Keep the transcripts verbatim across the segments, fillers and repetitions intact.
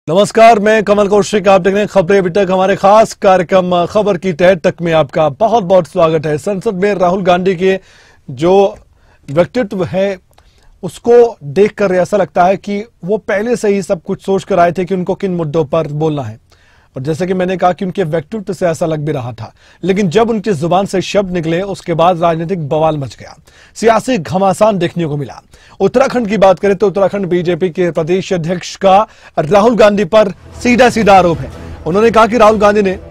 नमस्कार, मैं कमल कौशिक। आप देख रहे हैं खबरें अभी तक। हमारे खास कार्यक्रम खबर की तह तक में आपका बहुत बहुत स्वागत है। संसद में राहुल गांधी के जो व्यक्तित्व है उसको देखकर ऐसा लगता है कि वो पहले से ही सब कुछ सोच कर आए थे कि उनको किन मुद्दों पर बोलना है। और जैसे कि मैंने कहा कि उनके व्यक्तित्व से ऐसा लग भी रहा था, लेकिन जब उनकी जुबान से शब्द निकले उसके बाद राजनीतिक बवाल मच गया, सियासी घमासान देखने को मिला। उत्तराखंड की बात करें तो उत्तराखंड बीजेपी के प्रदेश अध्यक्ष का राहुल गांधी पर सीधा सीधा आरोप है। उन्होंने कहा कि राहुल गांधी ने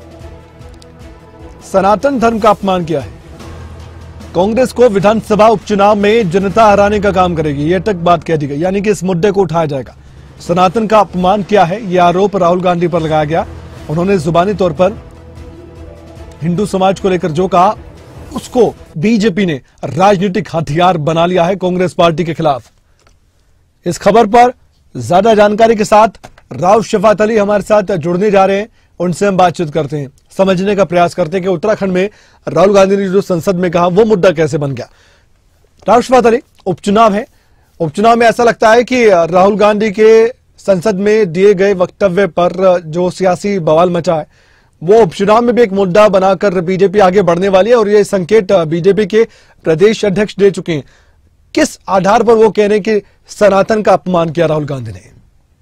सनातन धर्म का अपमान किया है, कांग्रेस को विधानसभा उपचुनाव में जनता हराने का काम करेगी, यह तक बात कह दी गई। यानी कि इस मुद्दे को उठाया जाएगा। सनातन का अपमान किया है, यह आरोप राहुल गांधी पर लगाया गया। उन्होंने जुबानी तौर पर हिंदू समाज को लेकर जो कहा उसको बीजेपी ने राजनीतिक हथियार बना लिया है कांग्रेस पार्टी के खिलाफ। इस खबर पर ज्यादा जानकारी के साथ राव शफात अली हमारे साथ जुड़ने जा रहे हैं। उनसे हम बातचीत करते हैं, समझने का प्रयास करते हैं कि उत्तराखंड में राहुल गांधी ने जो संसद में कहा वो मुद्दा कैसे बन गया। राव शफात अली, उपचुनाव है, उपचुनाव में ऐसा लगता है कि राहुल गांधी के संसद में दिए गए वक्तव्य पर जो सियासी बवाल मचा है वो उपचुनाव में भी एक मुद्दा बनाकर बीजेपी आगे बढ़ने वाली है, और ये संकेत बीजेपी के प्रदेश अध्यक्ष दे चुके हैं। किस आधार पर वो कह रहे हैं कि सनातन का अपमान किया राहुल गांधी ने?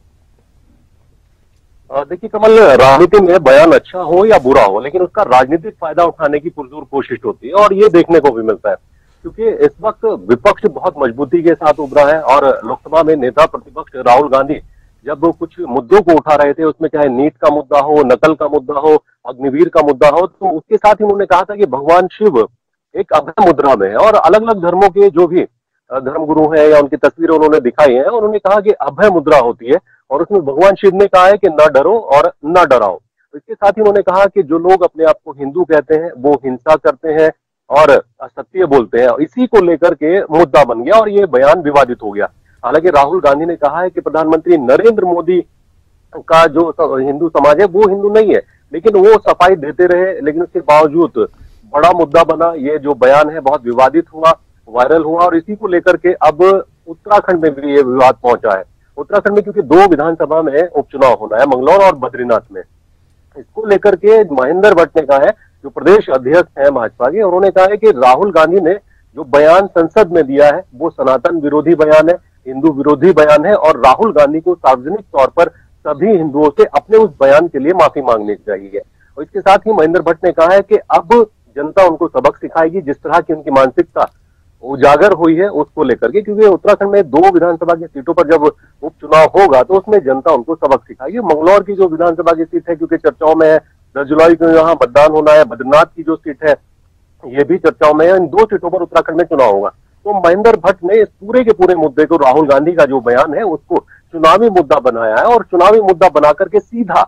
देखिए कमल, राजनीति में बयान अच्छा हो या बुरा हो, लेकिन उसका राजनीतिक फायदा उठाने की पुरजोर कोशिश होती है, और ये देखने को भी मिलता है। क्योंकि इस वक्त विपक्ष बहुत मजबूती के साथ उभरा है, और लोकसभा में नेता प्रतिपक्ष राहुल गांधी जब वो कुछ मुद्दों को उठा रहे थे, उसमें चाहे नीट का मुद्दा हो, नकल का मुद्दा हो, अग्निवीर का मुद्दा हो, तो उसके साथ ही उन्होंने कहा था कि भगवान शिव एक अभय मुद्रा में है, और अलग अलग धर्मों के जो भी धर्मगुरु हैं या उनकी तस्वीरें उन्होंने दिखाई हैं, उन्होंने कहा कि अभय मुद्रा होती है, और उसमें भगवान शिव ने कहा है कि न डरो और न डराओ। इसके साथ ही उन्होंने कहा कि जो लोग अपने आप को हिंदू कहते हैं वो हिंसा करते हैं और असत्य बोलते हैं। इसी को लेकर के मुद्दा बन गया और ये बयान विवादित हो गया। हालांकि राहुल गांधी ने कहा है कि प्रधानमंत्री नरेंद्र मोदी का जो हिंदू समाज है वो हिंदू नहीं है, लेकिन वो सफाई देते रहे, लेकिन उसके बावजूद बड़ा मुद्दा बना। ये जो बयान है बहुत विवादित हुआ, वायरल हुआ, और इसी को लेकर के अब उत्तराखंड में भी ये विवाद पहुंचा है। उत्तराखंड में क्योंकि दो विधानसभा में उपचुनाव होना है, मंगलौर और बद्रीनाथ में, इसको लेकर के महेंद्र भट्ट ने कहा है, जो प्रदेश अध्यक्ष है भाजपा के, उन्होंने कहा है कि राहुल गांधी ने जो बयान संसद में दिया है वो सनातन विरोधी बयान है, हिंदू विरोधी बयान है, और राहुल गांधी को सार्वजनिक तौर पर सभी हिंदुओं से अपने उस बयान के लिए माफी मांगनी चाहिए। और इसके साथ ही महेंद्र भट्ट ने कहा है कि अब जनता उनको सबक सिखाएगी, जिस तरह की उनकी मानसिकता उजागर हुई है उसको लेकर के, क्योंकि उत्तराखंड में दो विधानसभा की सीटों पर जब उपचुनाव होगा तो उसमें जनता उनको सबक सिखाएगी। मंगलौर की जो विधानसभा की सीट है क्योंकि चर्चाओं में है, दस जुलाई को यहाँ मतदान होना है, बद्रीनाथ की जो सीट है ये भी चर्चाओं में है, इन दो सीटों पर उत्तराखंड में चुनाव होगा। तो महेंद्र भट्ट ने इस पूरे के पूरे मुद्दे को, राहुल गांधी का जो बयान है उसको चुनावी मुद्दा बनाया है, और चुनावी मुद्दा बना करके सीधा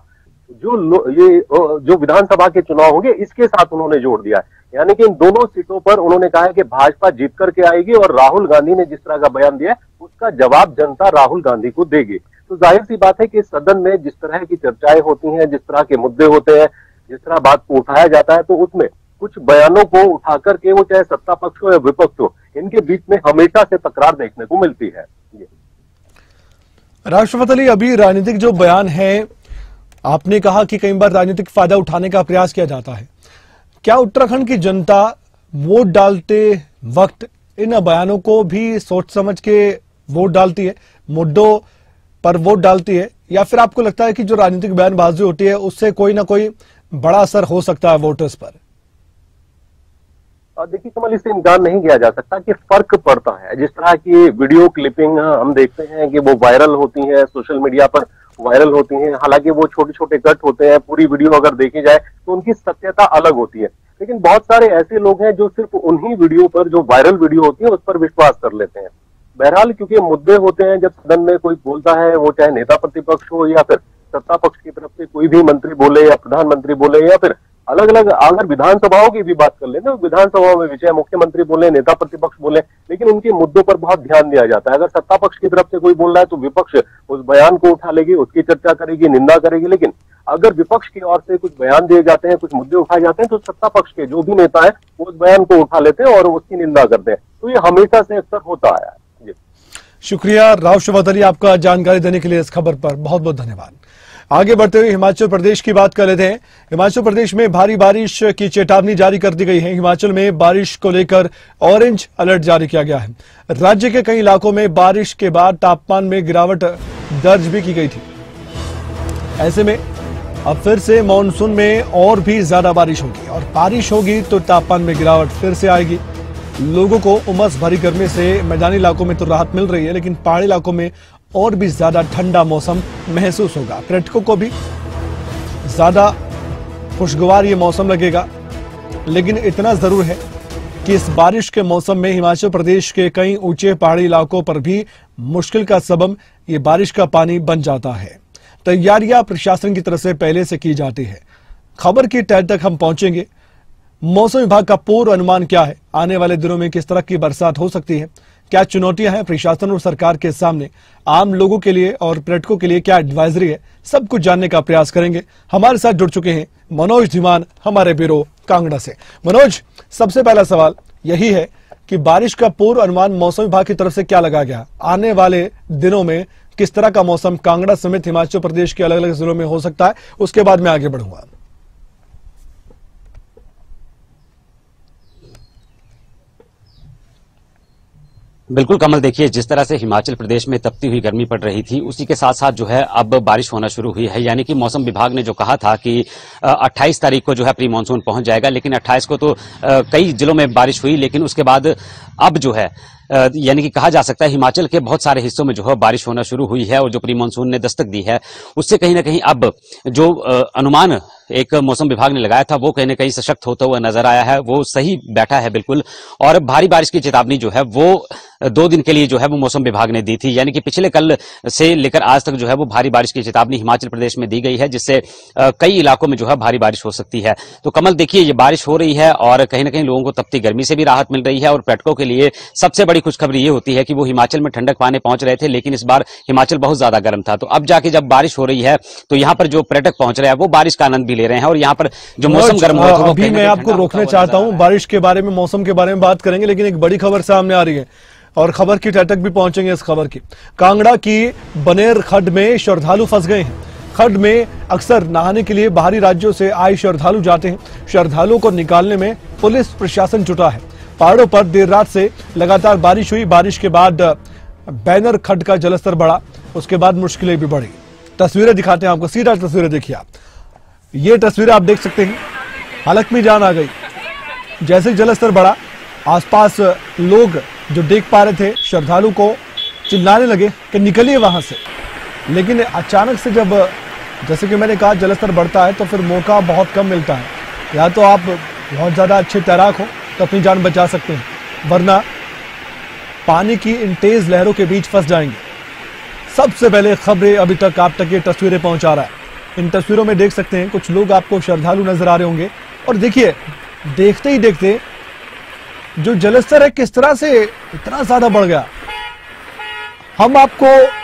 जो ये जो विधानसभा के चुनाव होंगे इसके साथ उन्होंने जोड़ दिया है। यानी कि इन दोनों सीटों पर उन्होंने कहा है कि भाजपा जीत करके आएगी, और राहुल गांधी ने जिस तरह का बयान दिया है उसका जवाब जनता राहुल गांधी को देगी। तो जाहिर सी बात है कि सदन में जिस तरह की चर्चाएं होती हैं, जिस तरह के मुद्दे होते हैं, जिस तरह बात को उठाया जाता है, तो उसमें कुछ बयानों को उठा करके वो चाहे सत्ता पक्ष हो या विपक्ष हो, इनके बीच में हमेशा से तकरार देखने को मिलती है। राव शफात अली, अभी राजनीतिक जो बयान है, आपने कहा कि कई बार राजनीतिक फायदा उठाने का प्रयास किया जाता है। क्या उत्तराखंड की जनता वोट डालते वक्त इन बयानों को भी सोच समझ के वोट डालती है, मुद्दों पर वोट डालती है, या फिर आपको लगता है कि जो राजनीतिक बयानबाजी होती है उससे कोई ना कोई बड़ा असर हो सकता है वोटर्स पर? देखिए कमल, इससे इनकार नहीं किया जा सकता कि फर्क पड़ता है। जिस तरह की वीडियो क्लिपिंग हम देखते हैं कि वो वायरल होती है, सोशल मीडिया पर वायरल होती हैं, हालांकि वो छोटे छोटे कट होते हैं, पूरी वीडियो अगर देखी जाए तो उनकी सत्यता अलग होती है। लेकिन बहुत सारे ऐसे लोग हैं जो सिर्फ उन्हीं वीडियो पर, जो वायरल वीडियो होती है उस पर विश्वास कर लेते हैं। बहरहाल क्योंकि मुद्दे होते हैं, जब सदन में कोई बोलता है, वो चाहे नेता प्रतिपक्ष हो या फिर सत्ता पक्ष की तरफ से कोई भी मंत्री बोले या प्रधानमंत्री बोले, या फिर अलग अलग अगर विधानसभाओं की भी बात कर लेना, विधानसभाओं में भी चाहे मुख्यमंत्री बोले, नेता प्रतिपक्ष बोले, लेकिन उनके मुद्दों पर बहुत ध्यान दिया जाता है। अगर सत्ता पक्ष की तरफ से कोई बोल रहा है तो विपक्ष उस बयान को उठा लेगी, उसकी चर्चा करेगी, निंदा करेगी। लेकिन अगर विपक्ष की ओर से कुछ बयान दिए जाते हैं, कुछ मुद्दे उठाए जाते हैं, तो सत्ता पक्ष के जो भी नेता है उस बयान को उठा लेते हैं और उसकी निंदा करते हैं। तो ये हमेशा से अक्सर होता आया है। शुक्रिया राव शफात अली, आपका जानकारी देने के लिए इस खबर पर बहुत बहुत धन्यवाद। आगे बढ़ते हुए हिमाचल प्रदेश की बात कर लेते हैं। हिमाचल प्रदेश में भारी बारिश की चेतावनी जारी कर दी गई है। हिमाचल में बारिश को लेकर ऑरेंज अलर्ट जारी किया गया है। राज्य के कई इलाकों में बारिश के बाद तापमान में गिरावट दर्ज भी की गई थी। ऐसे में अब फिर से मानसून में और भी ज्यादा बारिश होगी और बारिश होगी तो तापमान में गिरावट फिर से आएगी। लोगों को उमस भरी गर्मी से मैदानी इलाकों में तो राहत मिल रही है, लेकिन पहाड़ी इलाकों में और भी ज्यादा ठंडा मौसम महसूस होगा। पर्यटकों को भी ज्यादा खुशगवार ये मौसम लगेगा, लेकिन इतना जरूर है कि इस बारिश के मौसम में हिमाचल प्रदेश के कई ऊंचे पहाड़ी इलाकों पर भी मुश्किल का सबब ये बारिश का पानी बन जाता है। तैयारियां प्रशासन की तरफ से पहले से की जाती है। खबर की तह तक हम पहुंचेंगे। मौसम विभाग का पूर्व अनुमान क्या है, आने वाले दिनों में किस तरह की बरसात हो सकती है, क्या चुनौतियां हैं प्रशासन और सरकार के सामने, आम लोगों के लिए और पर्यटकों के लिए क्या एडवाइजरी है, सब कुछ जानने का प्रयास करेंगे। हमारे साथ जुड़ चुके हैं मनोज धीमान हमारे ब्यूरो कांगड़ा से। मनोज, सबसे पहला सवाल यही है कि बारिश का पूर्व अनुमान मौसम विभाग की तरफ से क्या लगा गया, आने वाले दिनों में किस तरह का मौसम कांगड़ा समेत हिमाचल प्रदेश के अलग अलग जिलों में हो सकता है, उसके बाद मैं आगे बढ़ूंगा। बिल्कुल कमल, देखिए जिस तरह से हिमाचल प्रदेश में तपती हुई गर्मी पड़ रही थी, उसी के साथ साथ जो है अब बारिश होना शुरू हुई है। यानी कि मौसम विभाग ने जो कहा था कि अट्ठाईस तारीख को जो है प्री मानसून पहुंच जाएगा, लेकिन अट्ठाईस को तो कई जिलों में बारिश हुई, लेकिन उसके बाद अब जो है यानी कि कहा जा सकता है हिमाचल के बहुत सारे हिस्सों में जो है बारिश होना शुरू हुई है और जो प्री मानसून ने दस्तक दी है, उससे कहीं ना कहीं अब जो अनुमान एक मौसम विभाग ने लगाया था वो कहीं ना कहीं सशक्त होता हुआ नजर आया है, वो सही बैठा है बिल्कुल। और भारी बारिश की चेतावनी जो है वो दो दिन के लिए जो है वो मौसम विभाग ने दी थी। यानी कि पिछले कल से लेकर आज तक जो है वो भारी बारिश की चेतावनी हिमाचल प्रदेश में दी गई है, जिससे कई इलाकों में जो है भारी बारिश हो सकती है। तो कमल देखिए, ये बारिश हो रही है और कहीं ना कहीं लोगों को तपती गर्मी से भी राहत मिल रही है और पर्यटकों के लिए सबसे बड़ी खुशखबरी ये होती है कि वो हिमाचल में ठंडक पाने पहुंच रहे थे, लेकिन इस बार हिमाचल बहुत ज्यादा गर्म था। तो अब जाके जब बारिश हो रही है तो यहाँ पर जो पर्यटक पहुंच रहे हैं वो बारिश का आनंद भी ले रहे हैं और यहाँ पर जो मौसम गर्म हुआ था, अभी मैं आपको रोकना चाहता हूं, बारिश के बारे में, मौसम के बारे में बात करेंगे, लेकिन एक बड़ी खबर सामने आ रही है और खबर की तह तक भी पहुंचेंगे। इस खबर की, कांगड़ा की बनेर खड्ड में श्रद्धालु फंस गए हैं। खड्ड में अक्सर नहाने के लिए बाहरी राज्यों से आए श्रद्धालु जाते हैं। श्रद्धालुओं को निकालने में पुलिस प्रशासन जुटा है। पहाड़ों पर देर रात से लगातार बारिश हुई। बारिश के बाद बैनर खड्ड का जलस्तर बढ़ा, उसके बाद मुश्किलें भी बढ़ी। तस्वीरें दिखाते हैं आपको, सीधा तस्वीरें देखिए आप। ये तस्वीरें आप देख सकते हैं, हलक में जान आ गई। जैसे जलस्तर बढ़ा, आसपास लोग जो देख पा रहे थे श्रद्धालु को चिल्लाने लगे कि निकलिए वहां से। लेकिन अचानक से जब, जैसे कि मैंने कहा, जलस्तर बढ़ता है तो फिर मौका बहुत कम मिलता है। या तो आप बहुत ज्यादा अच्छे तैराक हो तो अपनी जान बचा सकते हैं, वरना पानी की इन तेज लहरों के बीच फंस जाएंगे। सबसे पहले खबरें अभी तक आप तक ये तस्वीरें पहुंचा रहा है। इन तस्वीरों में देख सकते हैं कुछ लोग आपको श्रद्धालु नजर आ रहे होंगे और देखिए, देखते ही देखते जो जलस्तर है किस तरह से इतना ज्यादा बढ़ गया। हम आपको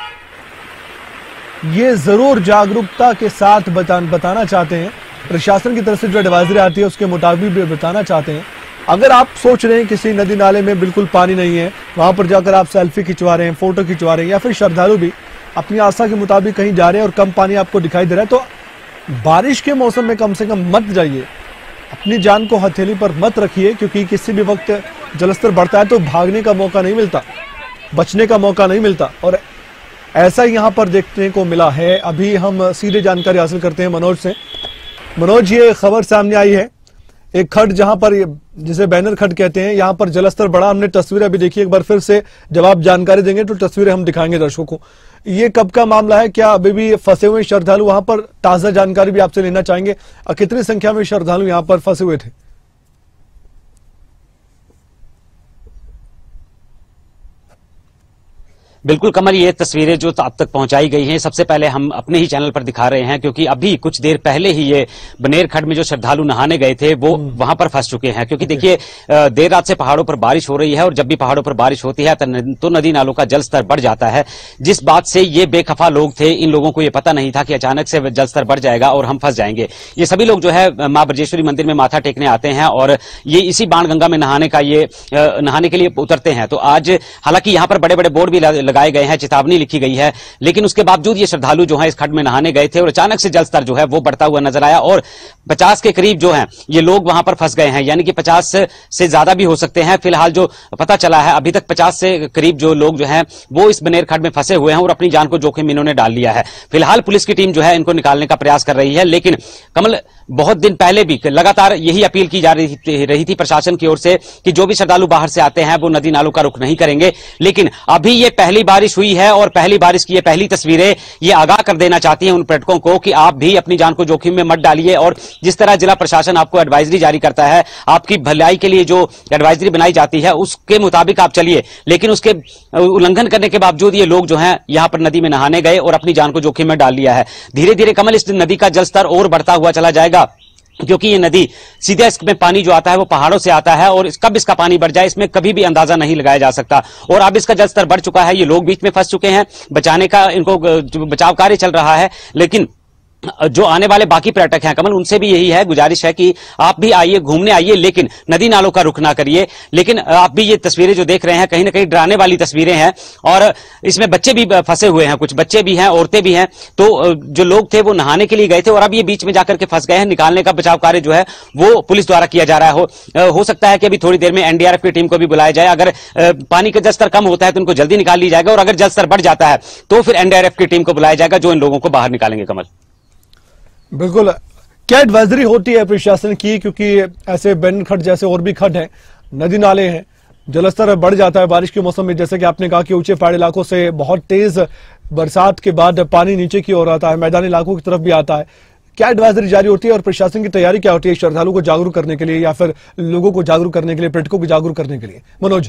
ये जरूर जागरूकता के साथ बता, बताना चाहते हैं, प्रशासन की तरफ से जो एडवाइजरी आती है उसके मुताबिक भी बताना चाहते हैं। अगर आप सोच रहे हैं किसी नदी नाले में बिल्कुल पानी नहीं है, वहां पर जाकर आप सेल्फी खिंचवा रहे हैं, फोटो खिंचवा रहे हैं, या फिर श्रद्धालु भी अपनी आस्था के मुताबिक कहीं जा रहे हैं और कम पानी आपको दिखाई दे रहा है, तो बारिश के मौसम में कम से कम मत जाइए। अपनी जान को हथेली पर मत रखिए, क्योंकि किसी भी वक्त जलस्तर बढ़ता है तो भागने का मौका नहीं मिलता, बचने का मौका नहीं मिलता। और ऐसा ही यहां पर देखने को मिला है। अभी हम सीधे जानकारी हासिल करते हैं मनोज से। मनोज, ये खबर सामने आई है, एक खड्ड जहां पर, जिसे बैनर खड्ड कहते हैं, यहां पर जलस्तर बढ़ा। हमने तस्वीरें अभी देखी, एक बार फिर से जब आप जानकारी देंगे तो तस्वीरें हम दिखाएंगे दर्शकों को। ये कब का मामला है, क्या अभी भी फंसे हुए श्रद्धालु वहां पर, ताजा जानकारी भी आपसे लेना चाहेंगे। कितनी संख्या में श्रद्धालु यहां पर फंसे हुए थे? बिल्कुल कमल, ये तस्वीरें जो अब तक पहुंचाई गई हैं, सबसे पहले हम अपने ही चैनल पर दिखा रहे हैं, क्योंकि अभी कुछ देर पहले ही ये बनेर खड्ड में जो श्रद्धालु नहाने गए थे वो वहां पर फंस चुके हैं। क्योंकि देखिए, देर रात से पहाड़ों पर बारिश हो रही है और जब भी पहाड़ों पर बारिश होती है तो नदी नालों का जल स्तर बढ़ जाता है। जिस बात से ये बेखफा लोग थे, इन लोगों को ये पता नहीं था कि अचानक से जल स्तर बढ़ जाएगा और हम फंस जाएंगे। ये सभी लोग जो है मां ब्रजेश्वरी मंदिर में माथा टेकने आते हैं और ये इसी बाणगंगा में नहाने का ये नहाने के लिए उतरते हैं। तो आज हालांकि यहाँ पर बड़े बड़े बोर्ड भी लगाए गए हैं, चेतावनी लिखी गई है, लेकिन उसके बावजूद ये श्रद्धालु जो है इस खड्ड में नहाने गए थे और अचानक से जलस्तर जो है वो बढ़ता हुआ नजर आया और पचास के करीब जो है ये लोग वहां पर फंस गए हैं, यानी कि पचास से ज्यादा भी हो सकते हैं। फिलहाल जो पता चला है अभी तक पचास से करीब जो लोग जो हैं वो इस बनेर खड्ड में फंसे हुए हैं और अपनी जान को जोखिम इन्होंने डाल लिया है। फिलहाल पुलिस की टीम जो है इनको निकालने का प्रयास कर रही है, लेकिन कमल बहुत दिन पहले भी लगातार यही अपील की जा रही थी, रही थी प्रशासन की ओर से कि जो भी श्रद्धालु बाहर से आते हैं वो नदी नालों का रुख नहीं करेंगे, लेकिन अभी ये पहली बारिश हुई है और पहली बारिश की ये पहली तस्वीरें ये आगाह कर देना चाहती हैं उन पर्यटकों को कि आप भी अपनी जान को जोखिम में मत डालिए। और जिस तरह जिला प्रशासन आपको एडवाइजरी जारी करता है, आपकी भलाई के लिए जो एडवाइजरी बनाई जाती है उसके मुताबिक आप चलिए, लेकिन उसके उल्लंघन करने के बावजूद ये लोग जो हैं यहां पर नदी में नहाने गए और अपनी जान को जोखिम में डाल लिया है। धीरे धीरे कमल इस नदी का जलस्तर और बढ़ता हुआ चला जाएगा, क्योंकि ये नदी सीधे इसमें पानी जो आता है वो पहाड़ों से आता है और कब इसका पानी बढ़ जाए इसमें कभी भी अंदाजा नहीं लगाया जा सकता। और अब इसका जलस्तर बढ़ चुका है, ये लोग बीच में फंस चुके हैं, बचाने का इनको बचाव कार्य चल रहा है, लेकिन जो आने वाले बाकी पर्यटक हैं कमल उनसे भी यही है, गुजारिश है कि आप भी आइए, घूमने आइए, लेकिन नदी नालों का रुख ना करिए। लेकिन आप भी ये तस्वीरें जो देख रहे हैं कहीं ना कहीं डराने वाली तस्वीरें हैं और इसमें बच्चे भी फंसे हुए हैं, कुछ बच्चे भी हैं, औरतें भी हैं। तो जो लोग थे वो नहाने के लिए गए थे और अब ये बीच में जाकर के फंस गए हैं। निकालने का बचाव कार्य जो है वो पुलिस द्वारा किया जा रहा है। हो, हो सकता है कि अभी थोड़ी देर में एनडीआरएफ की टीम को भी बुलाया जाए। अगर पानी का जलस्तर कम होता है तो उनको जल्दी निकाल लिया जाएगा और अगर जलस्तर बढ़ जाता है तो फिर एनडीआरएफ की टीम को बुलाया जाएगा जो इन लोगों को बाहर निकालेंगे। कमल, बिल्कुल, क्या एडवाइजरी होती है प्रशासन की, क्योंकि ऐसे बेन खड्ड जैसे और भी खड्ड हैं, नदी नाले हैं, जलस्तर बढ़ जाता है बारिश के मौसम में, जैसे कि आपने कहा कि ऊंचे पहाड़ी इलाकों से बहुत तेज बरसात के बाद पानी नीचे की ओर आता है, मैदानी इलाकों की तरफ भी आता है। क्या एडवाइजरी जारी होती है और प्रशासन की तैयारी क्या होती है श्रद्धालुओं को जागरूक करने के लिए या फिर लोगों को जागरूक करने के लिए, पर्यटकों को जागरूक करने के लिए? मनोज।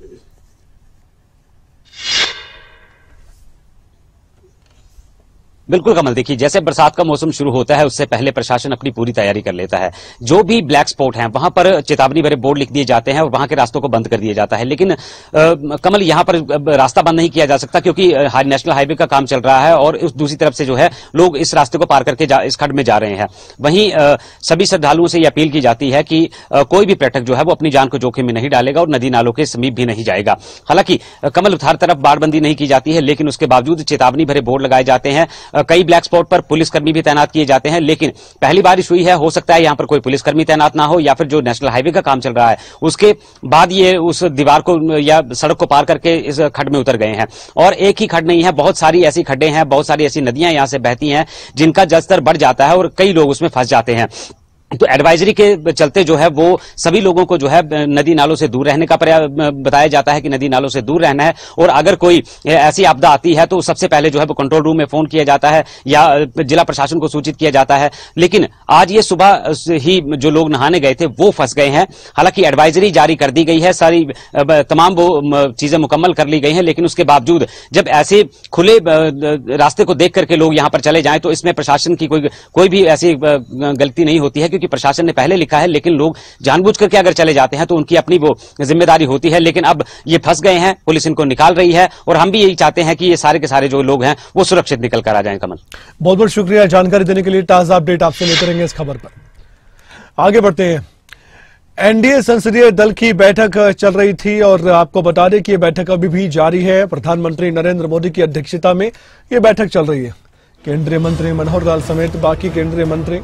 बिल्कुल कमल, देखिए जैसे बरसात का मौसम शुरू होता है उससे पहले प्रशासन अपनी पूरी तैयारी कर लेता है। जो भी ब्लैक स्पॉट हैं वहां पर चेतावनी भरे बोर्ड लिख दिए जाते हैं और वहां के रास्तों को बंद कर दिया जाता है, लेकिन आ, कमल यहां पर रास्ता बंद नहीं किया जा सकता क्योंकि नेशनल हाईवे का काम चल रहा है और उस दूसरी तरफ से जो है लोग इस रास्ते को पार करके इस खड्ड में जा रहे हैं। वहीं आ, सभी श्रद्धालुओं से यह अपील की जाती है कि आ, कोई भी पर्यटक जो है वो अपनी जान को जोखिम में नहीं डालेगा और नदी नालों के समीप भी नहीं जाएगा। हालांकि कमल हर तरफ बाड़बंदी नहीं की जाती है, लेकिन उसके बावजूद चेतावनी भरे बोर्ड लगाए जाते हैं। कई ब्लैक स्पॉट पर पुलिसकर्मी भी तैनात किए जाते हैं, लेकिन पहली बारिश हुई है, हो सकता है यहां पर कोई पुलिसकर्मी तैनात ना हो या फिर जो नेशनल हाईवे का काम चल रहा है उसके बाद ये उस दीवार को या सड़क को पार करके इस खड्ड में उतर गए हैं। और एक ही खड्ड नहीं है, बहुत सारी ऐसी खड्डे हैं, बहुत सारी ऐसी नदियां यहां से बहती हैं जिनका जलस्तर बढ़ जाता है और कई लोग उसमें फंस जाते हैं। तो एडवाइजरी के चलते जो है वो सभी लोगों को जो है नदी नालों से दूर रहने का बताया जाता है कि नदी नालों से दूर रहना है और अगर कोई ऐसी आपदा आती है तो सबसे पहले जो है वो कंट्रोल रूम में फोन किया जाता है या जिला प्रशासन को सूचित किया जाता है। लेकिन आज ये सुबह ही जो लोग नहाने गए थे वो फंस गए हैं। हालांकि एडवाइजरी जारी कर दी गई है, सारी तमाम वो चीजें मुकम्मल कर ली गई हैं, लेकिन उसके बावजूद जब ऐसे खुले रास्ते को देख करके लोग यहां पर चले जाएं तो इसमें प्रशासन की कोई कोई भी ऐसी गलती नहीं होती है, क्योंकि प्रशासन ने पहले लिखा है, लेकिन लोग जानबूझ करके अगर चले जाते हैं तो उनकी अपनी वो जिम्मेदारी होती है। लेकिन अब ये फंस गए हैं, पुलिस इनको निकाल रही है और हम भी यही चाहते हैं कि ये सारे के सारे जो लोग हैं वो सुरक्षित निकल कर आ जाएं। कमल, बहुत बहुत शुक्रिया जानकारी देने के लिए। ताजा अपडेट आपसे लेते रहेंगे इस खबर पर। आगे बढ़ते हैं। एनडीए संसदीय दल की बैठक चल रही थी और आपको बता दें कि यह बैठक अभी भी जारी है। प्रधानमंत्री नरेंद्र मोदी की अध्यक्षता में यह बैठक चल रही है। केंद्रीय मंत्री मनोहर लाल समेत बाकी केंद्रीय मंत्री,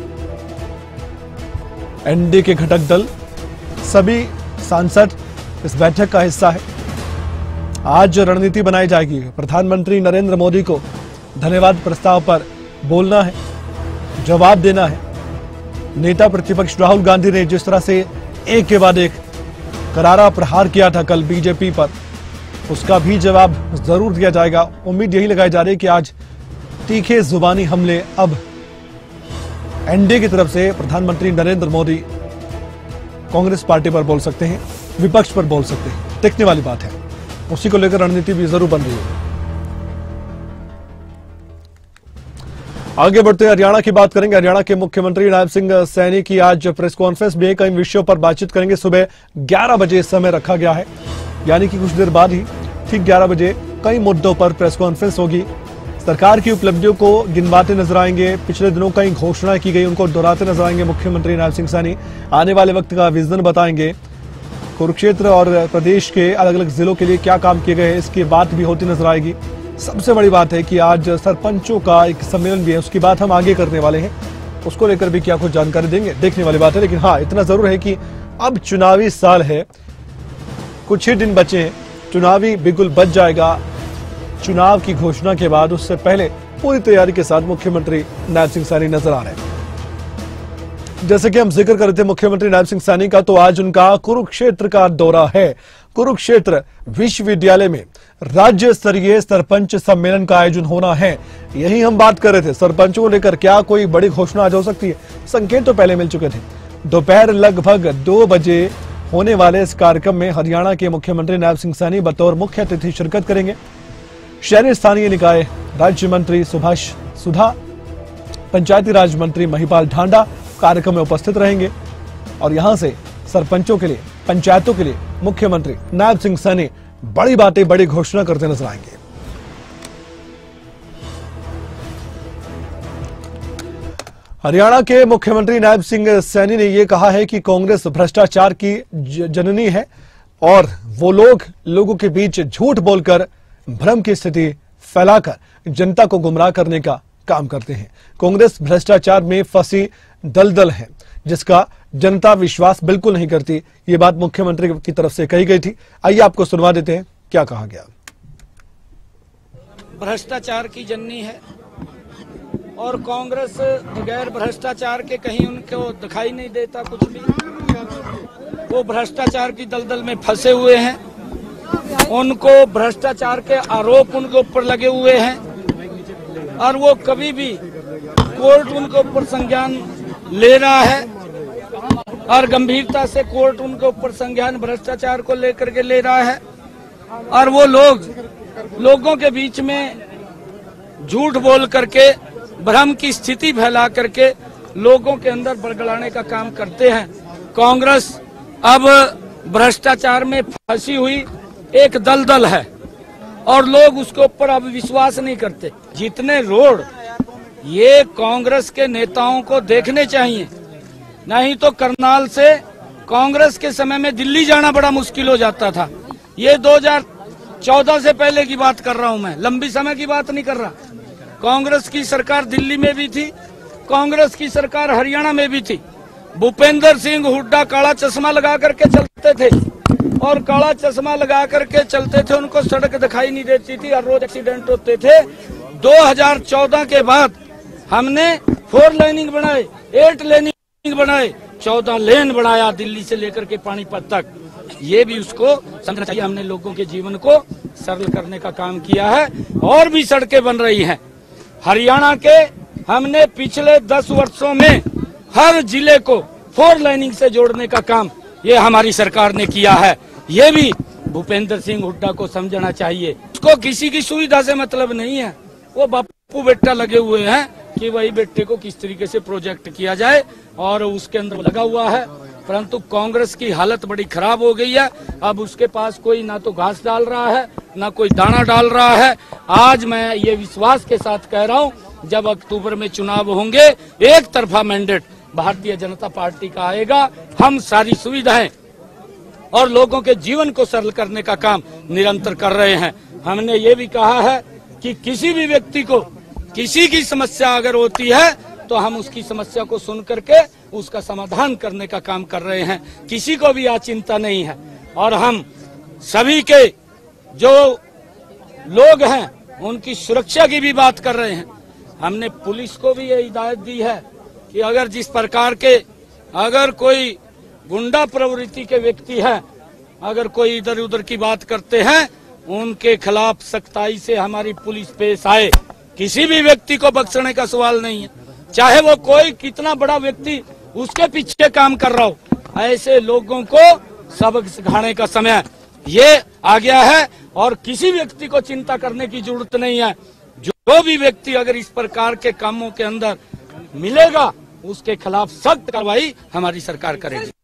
एनडीए के घटक दल, सभी सांसद इस बैठक का हिस्सा है। आज रणनीति बनाई जाएगी। प्रधानमंत्री नरेंद्र मोदी को धन्यवाद प्रस्ताव पर बोलना है, जवाब देना है। नेता प्रतिपक्ष राहुल गांधी ने जिस तरह से एक के बाद एक करारा प्रहार किया था कल बीजेपी पर, उसका भी जवाब जरूर दिया जाएगा। उम्मीद यही लगाई जा रही है कि आज तीखे जुबानी हमले अब एनडीए की तरफ से प्रधानमंत्री नरेंद्र मोदी कांग्रेस पार्टी पर बोल सकते हैं, विपक्ष पर बोल सकते हैं। देखने वाली बात है, उसी को लेकर रणनीति भी जरूर बन रही है। आगे बढ़ते हैं, हरियाणा की बात करेंगे। हरियाणा के मुख्यमंत्री नायब सिंह सैनी की आज प्रेस कॉन्फ्रेंस में कई विषयों पर बातचीत करेंगे। सुबह ग्यारह बजे समय रखा गया है, यानी कि कुछ देर बाद ही ठीक ग्यारह बजे कई मुद्दों पर प्रेस कॉन्फ्रेंस होगी। सरकार की उपलब्धियों को गिनवाते नजर आएंगे। पिछले दिनों कई घोषणा की गई, उनको दोहराते नजर आएंगे मुख्यमंत्री नायब सिंह सैनी। आने वाले वक्त का विजन बताएंगे। कुरुक्षेत्र और प्रदेश के अलग अलग जिलों के लिए क्या काम किए गए हैं, इसकी बात भी होती नजर आएगी। सबसे बड़ी बात है कि आज सरपंचों का एक सम्मेलन भी है, उसकी बात हम आगे करने वाले हैं। उसको लेकर भी क्या कुछ जानकारी देंगे, देखने वाली बात है। लेकिन हाँ, इतना जरूर है कि अब चुनावी साल है, कुछ ही दिन बचे हैं, चुनावी बिगुल बज जाएगा। चुनाव की घोषणा के बाद उससे पहले पूरी तैयारी के साथ मुख्यमंत्री नायब सिंह सैनी नजर आ रहे हैं। जैसे कि हम जिक्र कर रहे थे मुख्यमंत्री नायब सिंह सैनी का, तो आज उनका कुरुक्षेत्र का दौरा है। कुरुक्षेत्र विश्वविद्यालय में राज्य स्तरीय सरपंच सम्मेलन का आयोजन होना है। यही हम बात कर रहे थे, सरपंचों को लेकर क्या कोई बड़ी घोषणा आज हो सकती है। संकेत तो पहले मिल चुके थे। दोपहर लगभग दो बजे होने वाले इस कार्यक्रम में हरियाणा के मुख्यमंत्री नायब सिंह सैनी बतौर मुख्य अतिथि शिरकत करेंगे। शहरी स्थानीय निकाय राज्य मंत्री सुभाष सुधा, पंचायती राज मंत्री महिपाल ढांडा कार्यक्रम में उपस्थित रहेंगे और यहां से सरपंचों के लिए, पंचायतों के लिए मुख्यमंत्री नायब सिंह सैनी बड़ी बातें, बड़ी घोषणा करते नजर आएंगे। हरियाणा के मुख्यमंत्री नायब सिंह सैनी ने यह कहा है कि कांग्रेस भ्रष्टाचार की जननी है और वो लोग लोगों के बीच झूठ बोलकर भ्रम की स्थिति फैलाकर जनता को गुमराह करने का काम करते हैं। कांग्रेस भ्रष्टाचार में फंसी दलदल है जिसका जनता विश्वास बिल्कुल नहीं करती। ये बात मुख्यमंत्री की तरफ से कही गई थी। आइए आपको सुनवा देते हैं क्या कहा गया। भ्रष्टाचार की जननी है और कांग्रेस बगैर भ्रष्टाचार के कहीं उनको दिखाई नहीं देता कुछ भी। वो भ्रष्टाचार की दलदल में फंसे हुए हैं, उनको भ्रष्टाचार के आरोप उनके ऊपर लगे हुए हैं और वो कभी भी कोर्ट उनके ऊपर संज्ञान ले रहा है और गंभीरता से कोर्ट उनके ऊपर संज्ञान भ्रष्टाचार को लेकर के ले रहा है और वो लोग लोगों के बीच में झूठ बोल करके भ्रम की स्थिति फैला करके लोगों के अंदर बरगलाने का काम करते हैं। कांग्रेस अब भ्रष्टाचार में फंसी हुई एक दलदल है और लोग उसके ऊपर अब विश्वास नहीं करते। जितने रोड ये कांग्रेस के नेताओं को देखने चाहिए, नहीं तो करनाल से कांग्रेस के समय में दिल्ली जाना बड़ा मुश्किल हो जाता था। ये दो हज़ार चौदह से पहले की बात कर रहा हूं मैं, लंबी समय की बात नहीं कर रहा। कांग्रेस की सरकार दिल्ली में भी थी, कांग्रेस की सरकार हरियाणा में भी थी। भूपेंद्र सिंह हुड्डा काला चश्मा लगा करके चलते थे और काला चश्मा लगा करके चलते थे, उनको सड़क दिखाई नहीं देती थी, हर रोज एक्सीडेंट होते थे। दो हज़ार चौदह के बाद हमने फोर लेनिंग बनाए, एट लेनिंग बनाए, चौदह लेन बढ़ाया दिल्ली से लेकर के पानीपत तक। ये भी उसको समझना चाहिए। हमने लोगों के जीवन को सरल करने का काम किया है और भी सड़कें बन रही हैं। हरियाणा के हमने पिछले दस वर्षों में हर जिले को फोर लाइनिंग से जोड़ने का काम ये हमारी सरकार ने किया है। ये भी भूपेंद्र सिंह हुड्डा को समझना चाहिए। उसको किसी की सुविधा से मतलब नहीं है, वो बापू बेटा लगे हुए हैं कि वही बेटे को किस तरीके से प्रोजेक्ट किया जाए और उसके अंदर लगा हुआ है। परंतु कांग्रेस की हालत बड़ी खराब हो गई है। अब उसके पास कोई ना तो घास डाल रहा है, ना कोई दाना डाल रहा है। आज मैं ये विश्वास के साथ कह रहा हूँ, जब अक्टूबर में चुनाव होंगे, एक तरफा मैंडेट भारतीय जनता पार्टी का आएगा। हम सारी सुविधाएं और लोगों के जीवन को सरल करने का काम निरंतर कर रहे हैं। हमने ये भी कहा है कि किसी भी व्यक्ति को किसी की समस्या अगर होती है तो हम उसकी समस्या को सुन करके उसका समाधान करने का काम कर रहे हैं। किसी को भी आज चिंता नहीं है और हम सभी के जो लोग हैं उनकी सुरक्षा की भी बात कर रहे हैं। हमने पुलिस को भी ये हिदायत दी है कि अगर जिस प्रकार के अगर कोई गुंडा प्रवृत्ति के व्यक्ति है, अगर कोई इधर उधर की बात करते हैं, उनके खिलाफ सख्ताई से हमारी पुलिस पेश आए। किसी भी व्यक्ति को बख्शने का सवाल नहीं है, चाहे वो कोई कितना बड़ा व्यक्ति उसके पीछे काम कर रहा हो। ऐसे लोगों को सबक सिखाने का समय ये आ गया है और किसी व्यक्ति को चिंता करने की जरूरत नहीं है। जो भी व्यक्ति अगर इस प्रकार के कामों के अंदर मिलेगा, उसके खिलाफ सख्त कार्रवाई हमारी सरकार करेगी।